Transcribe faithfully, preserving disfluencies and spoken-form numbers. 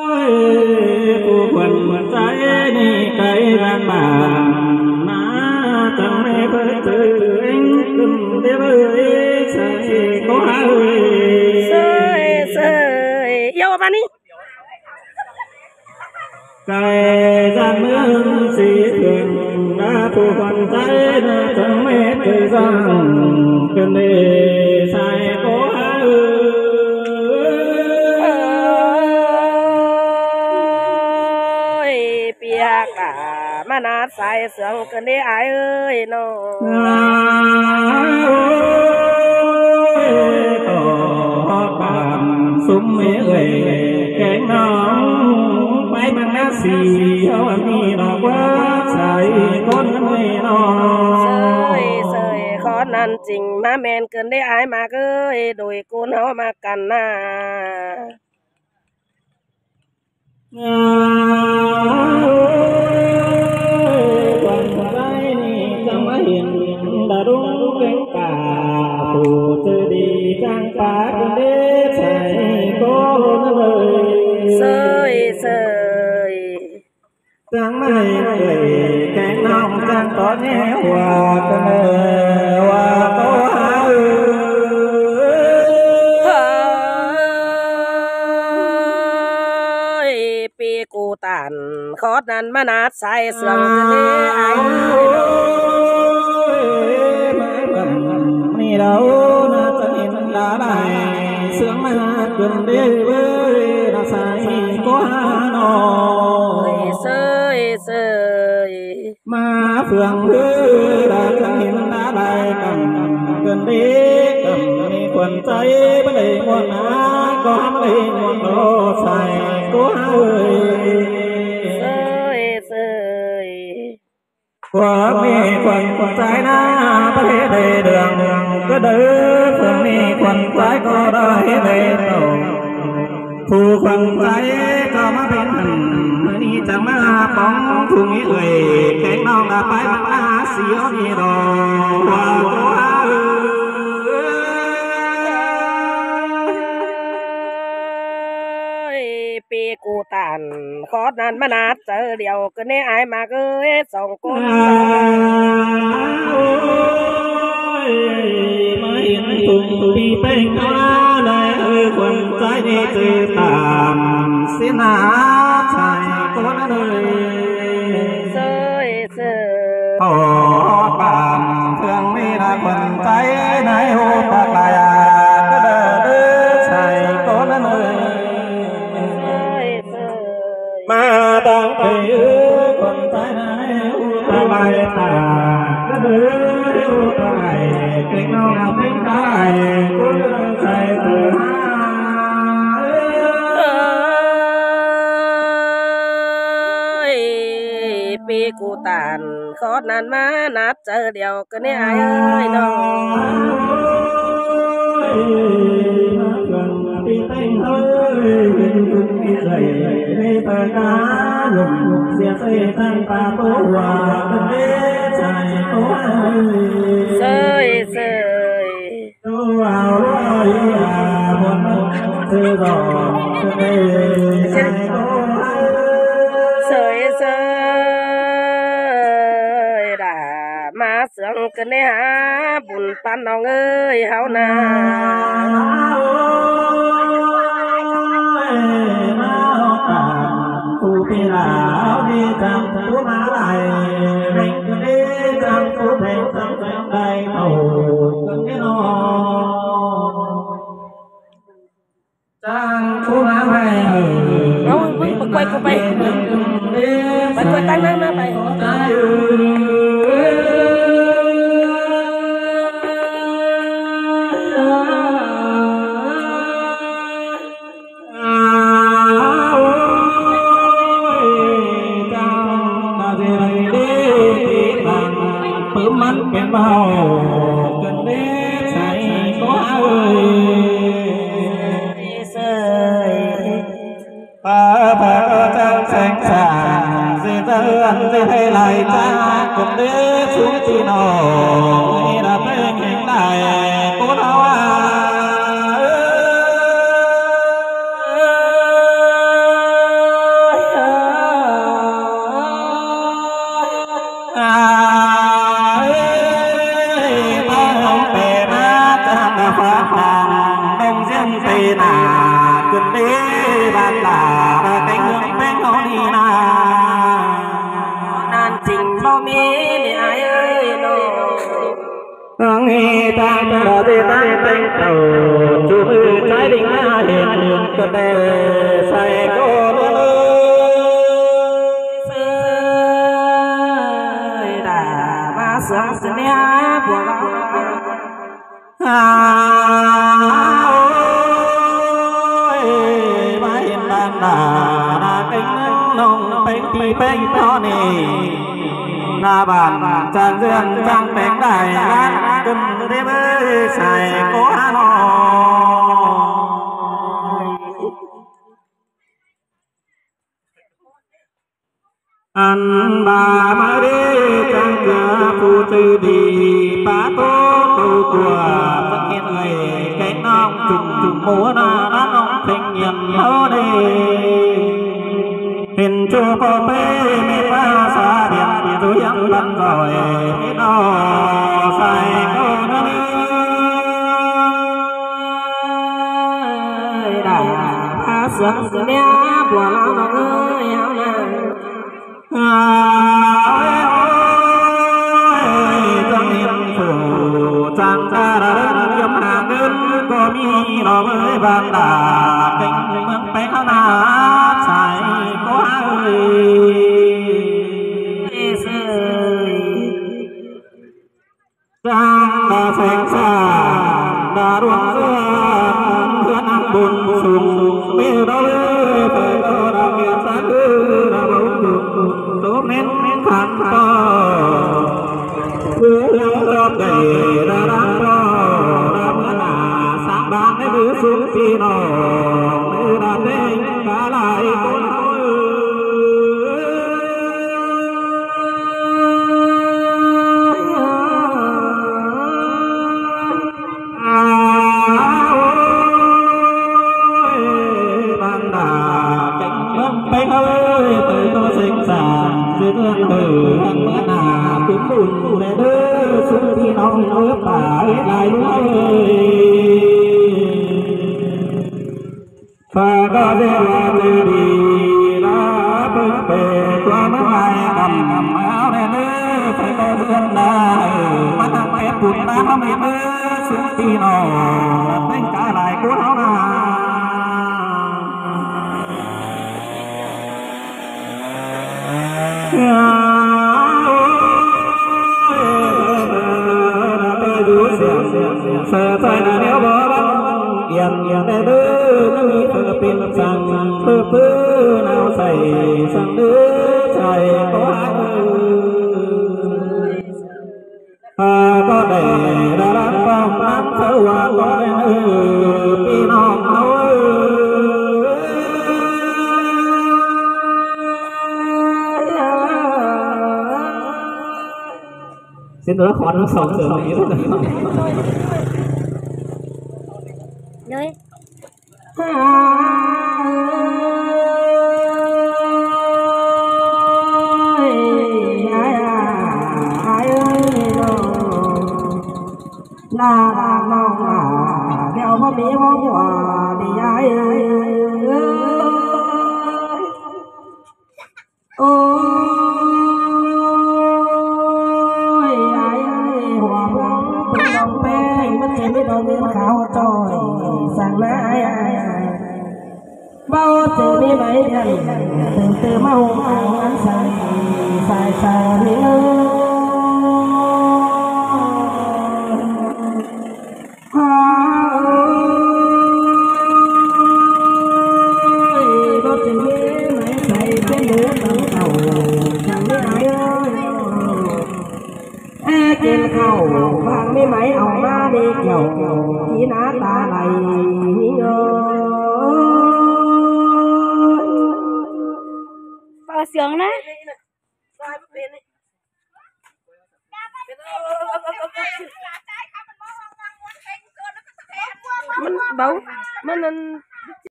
ผู้คนใจนี่ไกลกันมามาจังไม่เคยเจอเองขึ้นเดี๋ยวเลยใส่ก็หาเลยเสยเสยเยาวมานี่ไกลจากเมืองสีถึงนะผู้คนใจนะจังไม่เคยสั่งขึ้นเดี๋ยวใส่ก็หาเลยมานาใส่เสืองกันได้อายเอ้ยน้องต่อปามซุ้มเอ๋ยแกงน้องไปมังนาสีเอามีดอกว่าใส่คนไม่นอนเสยเสยขอนั่นจริงมาแมนเกินได้อายมาเอ้ยโดยกูเฮามากันนะดารุงเก่งกาผู้จะดีจังปากเด็ดใส่ก็นั่นเลยเสยเสยจังไม่เคยแกงน้องจังตอนนี้ว่ากันเลยว่าก็หาปีกูตันขอนั้นมานาดใส่เสืองกันได้ไอ้เราน่าจะเห็นลาได้เสื่อมมาเกินเดือนเว้ยน่าใส่ก็หาหนอเสยเสยมาเฟื่องเพื่อได้จะเห็นลาได้กันเกินเดือนมีคนใจไม่ได้หมดนะก็ไม่ได้หมดโลใส่ก็หาเสยเสยว่ามีคนใจนะประเทศเดืองก็เดินเพื่อมีคนใจก็ได้ได้โตผู้คนใจก็มาเป็นนี่จะมาป้องทุ่งเอ่ยแข่งน้องไปมาเสียวนี่ดอกว่าปีกูตันขอนั้นมานาดเจอเดียวก็เนี่ยไอ้มาเอ้ยสองคนไม่เห็นทุ่งปีเป็นอะไรคนใจนี่จืดตามเสียหน้าชายคนเลยเสยเสยโอ้ปามเพื่อนไม่ได้คนใจในหัวปากลายก็เดินชายคนเลยมาตั้งแต่คนใจในหัวปากลายตาก็เดินไปเก่งน้องเป็นใครก็เดินใจเธอปีกูตันขอนั้นมานัดเจอเดียวก็เนี่ยไอ้เอ้ยน้องปีเต็งเอ้ยเป็นคุณปีใส่ในตาตาหนุ่มเสียเสียตั้งตาโตว่าเป็นเด็กใจโตเสยเสยตัวเอาลอยบนเธอรอเธอใจโตเสยเสยด่ามาเสืองกันเนี่ยฮะบุญปันน้องเอ้ยเฮานาผู้พิลาดีจังผู้มาลายเร่งกันดีจังผู้เพลงจังแสงได้เอากันแน่นอนจังผู้มาไม่เอาไปไปไปไปไปไปตั้งนั่งนะไปมันเป็นเบากันเด็กใส่ก็เอาเสยป้าป้าจังแสงสางเสียเตือนเสียให้ไหลจ้ากันเด็กสุขที่นอนนี่ละเป็นแห่งใดก็เอา bàn là cánh hương bên nó đi na nan trình bao mi để ai ơi nó nghe ta đã đi ta cánh tàu chú trái đình na hiện đường cơ đề say cô ơi đã ba sáng sớm nha buồn ôi ba hiện bàn là cánh nông bánh thì bánh nó nè na bàn tràn dương trăng bánh đại lan cân đêm ơi xài cố hà anh bà mà đi chẳng cửa phụ tư đi bà tốt tu của tất nhiên người cái nông trùng trùng múa na đá nông tình nhận nó đi hình chu cô bê mi ba xa điện tôi ăn bắn rồi nó sai cô nó ơi đã ba sáng sớm nha buồn lòng nó ơi áo nàng trong niệm phủ trang ta đã yếm hàng đơn có mi nó mới vàng đà kinh mương bé na sai có ơi trang đã phèn xa đã ruộng dương hứa năng buồn sùng bê đó lê phải có đã nghiệp sáng ư đã bóng được số men khăn to cứ lâu lâu đầy đã đang lo đã mưa là sáng ban cái bữa xuống phi nọ nữ đã tên cả lại con buồn để đỡ xuống thì nông nước phải lại đúng ơi và có thể là từ đi đã bước về qua mấy ngày cầm cầm áo để đỡ phải có dương là mắt thằng em buồn ta không biết đỡ xuống thì nó đánh cả lại cuốn áo nào sợ phải là nếu bỏ băng yên yên để đưa nó nghĩ phở pin sang phở phở nào xảy sang đứa trời có ai có để ra lắm phong lắm sơ hoa có đen ư pin hồng áo xin lỗi khó nó sống được ý đấy là mong là đeo có biết mong quà thì ai ơi ôi ai ơi hòa vang từng đồng bé bất kỳ biết đâu biết khảo trôi sang nãy bao giờ đi mấy lần từ từ mau ăn ăn say say say đi ơi bao giờ đi mấy say trên lửa tận cầu chẳng biết ai ơi trên cầu vàng mấy mấy ông ba đi kiểu chỉ ná ta này bao sướng đấy mình bấu mình